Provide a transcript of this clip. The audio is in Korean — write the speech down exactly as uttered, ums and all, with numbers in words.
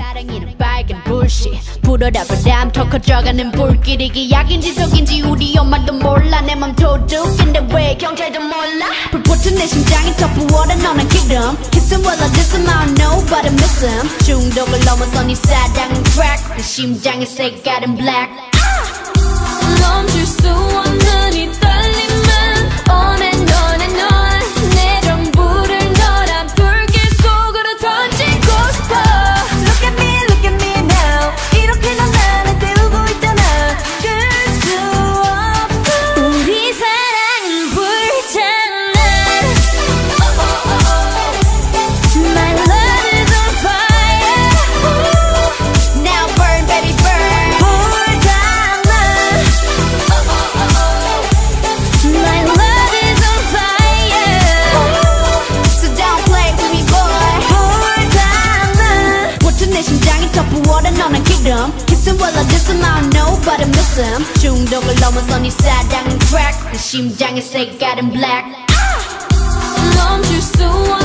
사랑이는 빨간 불씨 불어라 바람 더 커져가는 불길 이게 약인지 독인지 우리 엄마도 몰라 내 맘 도둑인데 왜 경찰도 몰라 불붙은 내 심장이 더 부어라 너는 기름 Kissing while I diss him I don't know but I miss him 중독을 넘어서 네 사랑은 crack 내 심장의 색깔은 black 멈출 수 없는 이 떨림은 on and on and on 내 전부를 너란 불길 속으로 던지고 싶어 Look at me, look at me now 이렇게 넌 나를 때우고 있잖아 끌 수 없어 우리 사랑은 불장난 oh, oh, oh. My love is on fire Now burn baby burn 불장난 oh, oh, oh. My love is on fire So don't play with me boy 불장난 붙은 내 심장이 더 부어라 너는 기름 Kissing while I diss him I don't know but I miss him 중독을 넘어서 네 사랑은 crack 내 심장의 색깔은 black 멈출 수